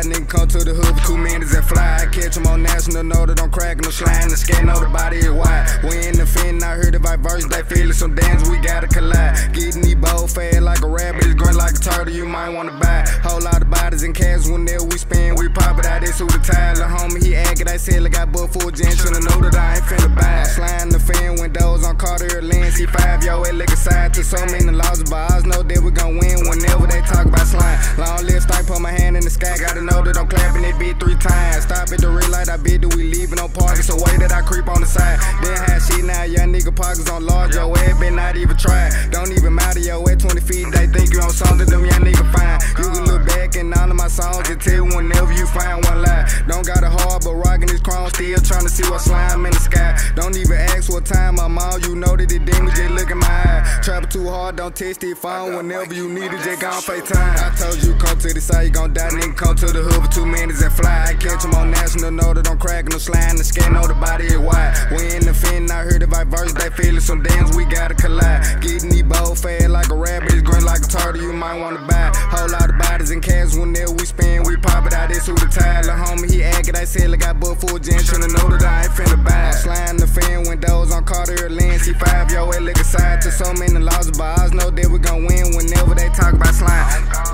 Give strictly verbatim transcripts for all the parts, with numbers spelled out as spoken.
die, nigga come to the hood for two minutes and fly. I catch him on national, know that I'm cracking, no slime. The scan, know the body is wide. We in the fin, I heard the vibration, they feeling some dance, we gotta collide. Getting these both fat like a rabbit, it's growing like a turtle, you might wanna buy. Whole lot of bodies and cash whenever we spin, we pop it out, this who the Tyler homie, he acted, I said, like I bought full gen, should've know that I ain't finna buy. Sliding the fin windows on Carter lens, C five, yo, it look aside to so many losses, but I know that we gon' win whenever they talk about slime. Long live stank, put my hand in the sky, gotta know that I'm clapping it beat three times. Stop at the red light, I bet that we leaving on parking, so way that I creep on the side. Then have shit now, young nigga pockets on large, yo, head been not even try. Don't even matter, yo, at twenty feet, they think you on something, them young nigga fine. You can look back in all of my songs and tell whenever you find one lie. Don't got a hard, but rocking this chrome, still trying to see what slime in the sky. Don't even ask what time I'm on, you know that it demons just look in my eye. Travel too hard, don't test it phone, whenever you need it, just gon' FaceTime. I told you, come to the side, you gon' die, nigga, come to the hood for two minutes and fly. I catch him on national, know that I'm cracking, no slime, the scan, know the body is wide. We in the fin, I heard the vibration, they feeling some dance, we gotta collide. Getting these both fat like a rabbit, it's green like a turtle, you might wanna buy. Whole lot of bodies and cash whenever we spin, we pop it out, this who the Tyler homie, he acted, I said, like I bought full gen, should've know that I ain't finna buy. Sliding the fin windows on Carter lens, C five, yo, it look aside to so many losses, but I know that we gon' win whenever they talk about slime.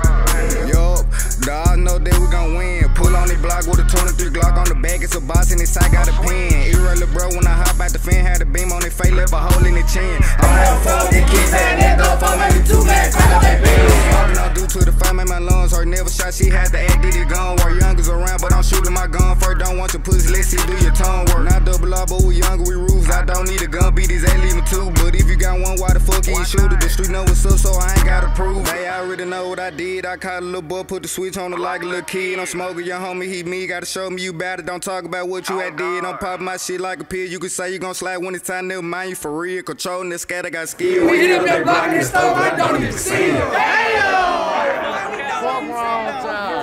Yup, dog know that we gon' win. Pull on the block with a twenty-three Glock on the back, it's a box and inside got a pen. Irrelevant bro, when I hop out the fin, had a beam on their face, left a hole in the chin. I'm having fun with the kids, and that go for maybe two bags, crack up that beam. Holding on due to the fire, made my lungs hurt, never shot, she had to act, did it gun work. Youngers around, but I'm shooting my gun first, don't want your pussy, let's see, do your tongue work. Not double R, but we younger, we roofs, I don't need a gun, beat these, they leaving two. But if you got one, why the fuck you shoot it? The street know what's up, so I ain't gotta prove. They already know what I did, I caught a little boy, put the switch on it like a little kid. I'm smoking, your homie, he me, gotta show me you bout it, don't talk about what you had did. I'm popping my shit like a pill, you can say you gon' slide when it's time, never mind you for real. Controlling this scatter, got skill. We hit up that block in the stove, I don't even see it. Damn! One more time.